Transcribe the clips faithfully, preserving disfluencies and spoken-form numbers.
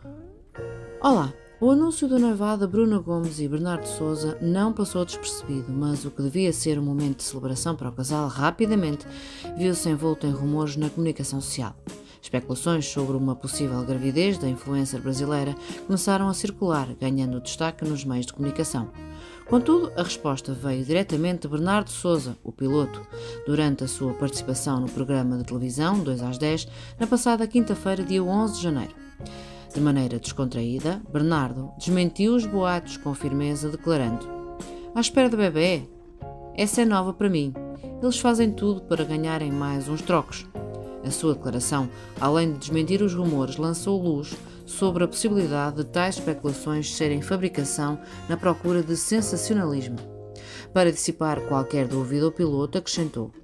Olá! O anúncio do noivado de Bruna Gomes e Bernardo Souza não passou despercebido, mas o que devia ser um momento de celebração para o casal rapidamente viu-se envolto em rumores na comunicação social. Especulações sobre uma possível gravidez da influencer brasileira começaram a circular, ganhando destaque nos meios de comunicação. Contudo, a resposta veio diretamente de Bernardo Souza, o piloto, durante a sua participação no programa de televisão dois às dez, na passada quinta-feira, dia onze de janeiro. De maneira descontraída, Bernardo desmentiu os boatos com firmeza, declarando: "À espera de bebê? Essa é nova para mim. Eles fazem tudo para ganharem mais uns trocos." A sua declaração, além de desmentir os rumores, lançou luz sobre a possibilidade de tais especulações serem fabricação na procura de sensacionalismo. Para dissipar qualquer dúvida, o piloto acrescentou: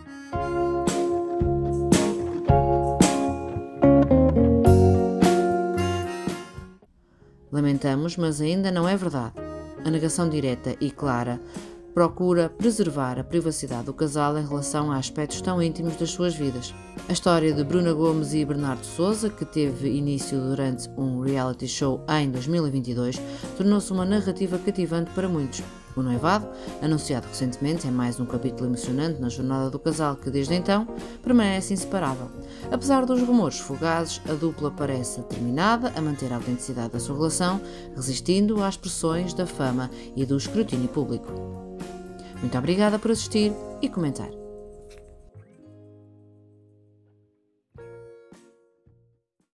"Lamentamos, mas ainda não é verdade." A negação direta e clara procura preservar a privacidade do casal em relação a aspectos tão íntimos das suas vidas. A história de Bruna Gomes e Bernardo Souza, que teve início durante um reality show em dois mil e vinte e dois, tornou-se uma narrativa cativante para muitos. O noivado, anunciado recentemente, é mais um capítulo emocionante na jornada do casal que, desde então, permanece inseparável. Apesar dos rumores fugazes, a dupla parece determinada a manter a autenticidade da sua relação, resistindo às pressões da fama e do escrutínio público. Muito obrigada por assistir e comentar.